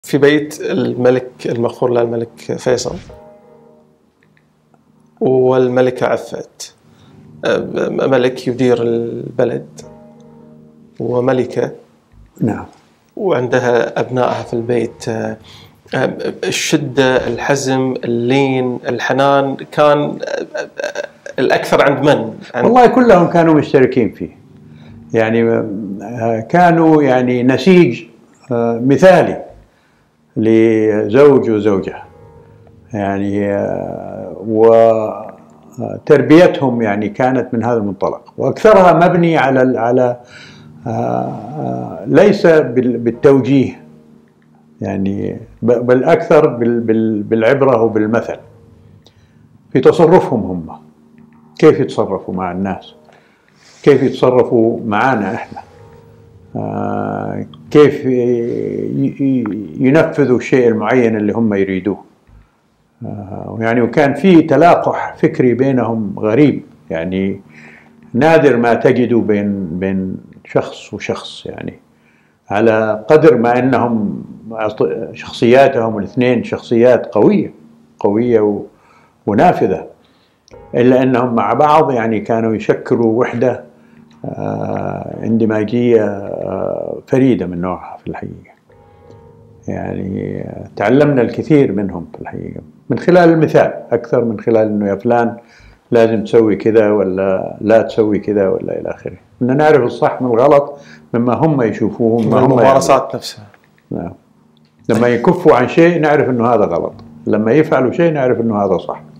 في بيت الملك المغفور له الملك فيصل والملكة عفت، ملك يدير البلد وملكة. نعم. وعندها أبنائها في البيت. الشدة، الحزم، اللين، الحنان كان الأكثر عند من؟ والله كلهم كانوا مشتركين فيه، يعني كانوا يعني نسيج مثالي لزوج وزوجة، يعني وتربيتهم يعني كانت من هذا المنطلق، وأكثرها مبني على ليس بالتوجيه، يعني بل أكثر بالعبرة وبالمثل في تصرفهم هم، كيف يتصرفوا مع الناس، كيف يتصرفوا معنا إحنا، كيف ينفذوا الشيء المعين اللي هم يريدوه. يعني وكان في تلاقح فكري بينهم غريب، يعني نادر ما تجدوا بين شخص وشخص، يعني على قدر ما أنهم شخصياتهم الاثنين شخصيات قوية ونافذة، إلا أنهم مع بعض يعني كانوا يشكلوا وحدة اندماجية فريدة من نوعها في الحقيقة. يعني تعلمنا الكثير منهم في الحقيقة من خلال المثال أكثر من خلال أنه يا فلان لازم تسوي كذا ولا لا تسوي كذا ولا إلى آخره. إن نعرف الصح من الغلط مما هم يشوفوه، من الممارسات نفسها. نعم. لما يكفوا عن شيء نعرف أنه هذا غلط، لما يفعلوا شيء نعرف أنه هذا صح.